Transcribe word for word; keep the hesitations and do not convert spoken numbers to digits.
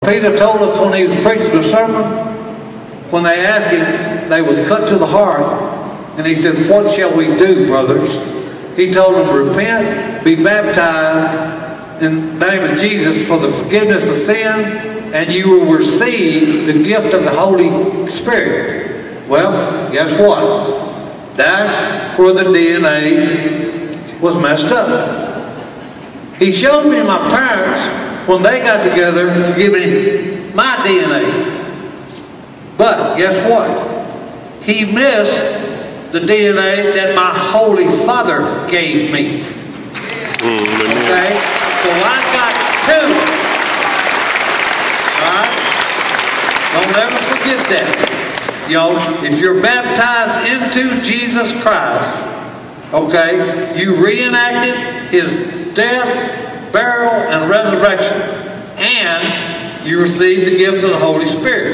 Peter told us when he was preaching the sermon, when they asked him, they was cut to the heart, and he said, "What shall we do, brothers?" He told them, "Repent, be baptized in the name of Jesus for the forgiveness of sin, and you will receive the gift of the Holy Spirit." Well, guess what? That's where the D N A was messed up. He showed me my parents when they got together to give me my D N A. But guess what? He missed the D N A that my Holy Father gave me. Okay? So I got two. Alright? Don't ever forget that. You know, if you're baptized into Jesus Christ, okay, you reenacted His death, burial, and resurrection, and you receive the gift of the Holy Spirit.